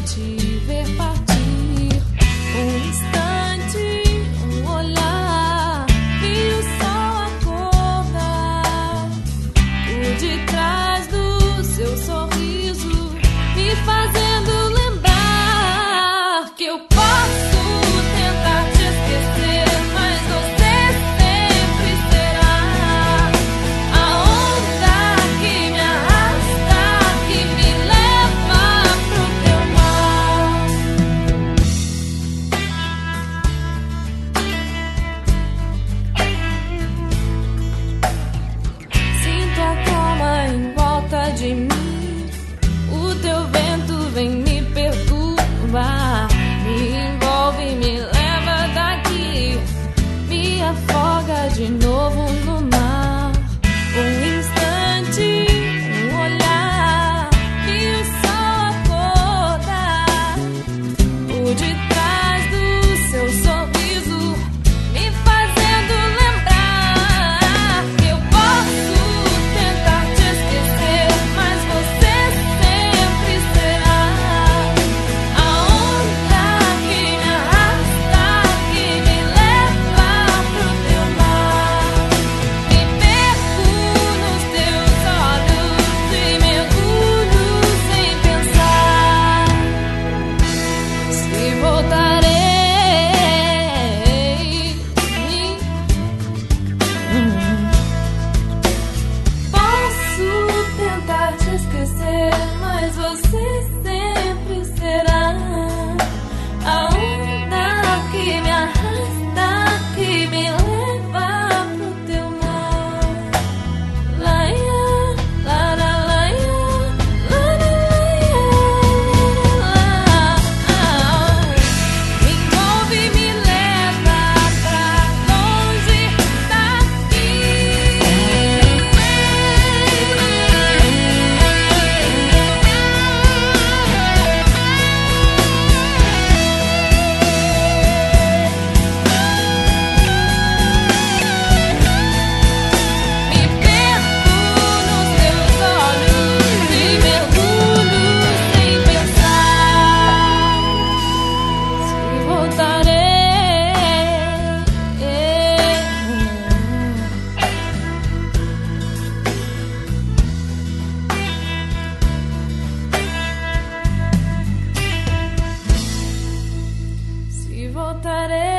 te ver partir. Um instante, um olhar, vi o sol acordar por detrás do seu sorriso, me fazendo lembrar que eu posso tentar te esquecer, mas você sempre será a onda que me arrasta, que me leva pro teu mar. Sinto a calma em volta de mim, o teu vento vem me perturbar, me envolve, me leva daqui, me afoga de novo no mar. Um instante, um olhar, vi o sol acordar por detrás do seu sorriso, me fazendo lembrar que eu posso tentar te esquecer, mas você sempre será a onda que me arrasta, que me leva pro teu mar. Me perco nos teus olhos e mergulho sem pensar se voltarei. Posso tentar te esquecer, mas você sempre será a onda que me arrasta, que me leva pro teu mar. Laia, lara, laia, lara, laia. Me envolve, me leva pra longe daqui. Me perco nos teus olhos e mergulho sem pensar se voltarei. Se voltarei.